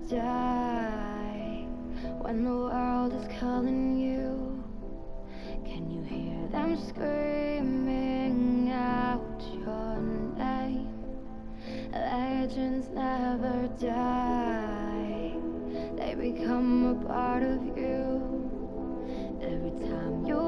die. When the world is calling you, can you hear them screaming out your name? Legends never die, they become a part of you. Every time you